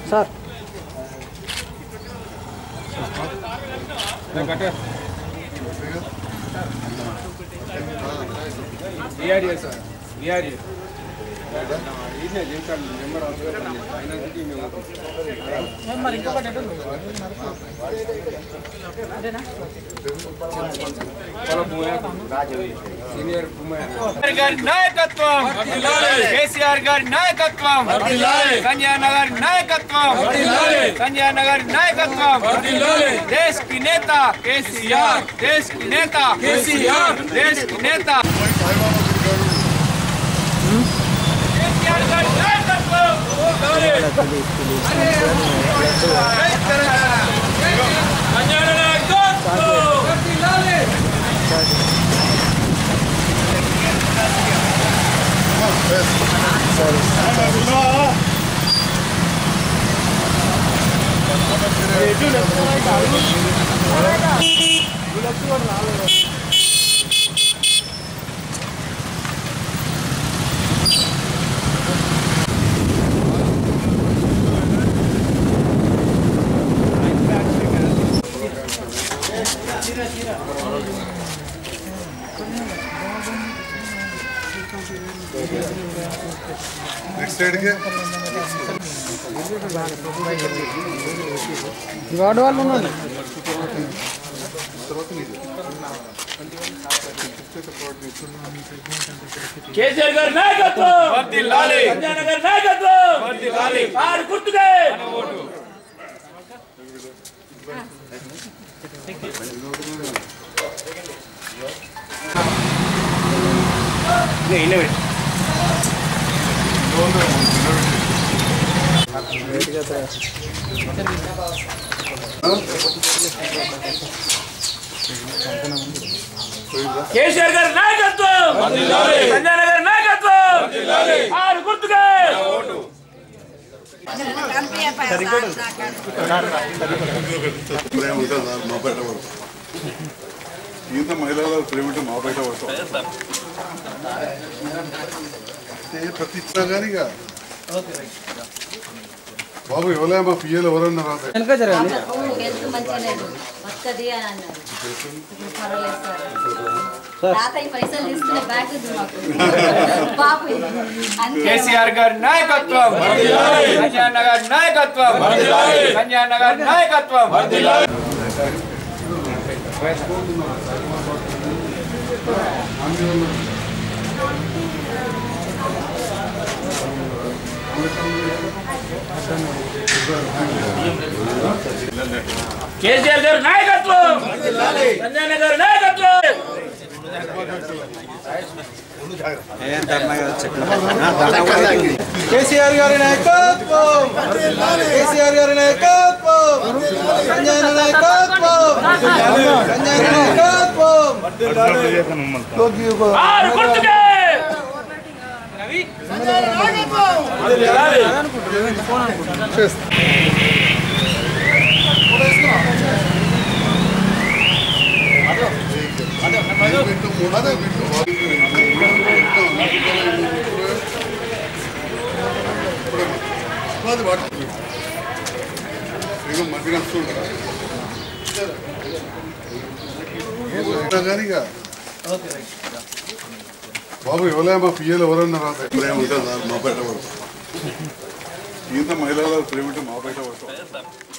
sir నాయకత్వం కేసీఆర్ గారి నాయకత్వం సంజయ్ నగర్ నాయకత్వం సంజయ్ నగర్ నాయకత్వం देश की नेता केसीआर देश की नेता केसीआर देश की नेता केसीआर का नायकत्व संजय नेक्स्ट साइड के వార్డు వాళ్ళు ఉన్నారు కేసీఆర్ గారి నాయకత్వం వర్ధిల్లాలి సంజయ్ నగర్ నాయకత్వం వర్ధిల్లాలి ఆరు గుర్తుకే ఓటు కేసీఆర్ గారి నాయకత్వం సంజయ్ నగర్ నాయకత్వం ఆరు గుర్తుకే ఓటు ఈత మహిళల ప్రేమిట మా బయట పడతాం ప్రతి గారిగా బాబు ఎవరే మా పిల్లలు ఎవరన్నా రాదు వెనక జరగాలి కేసీఆర్ గారి నాయకత్వం సంజయ్ నగర్ నాయకత్వం సంజయ్ నగర్ నాయకత్వం కేసీఆర్ గారి నాయకత్వం సంజయ్ నగర్ నాయకత్వం కేసీఆర్ గారి నాయకత్వం కేసీఆర్ గారి నాయకత్వం సంజయ్ నాయకత్వం సంజయ్ నాయకత్వం ఆరు గుర్తుకే బాబు ఎవరే మా పిల్లలు ఎవరన్నా రాదు ప్రేమ ఉంటుంది మా బయట పడతాం ఈత మహిళల ప్రేమిట మా బయట పడతాం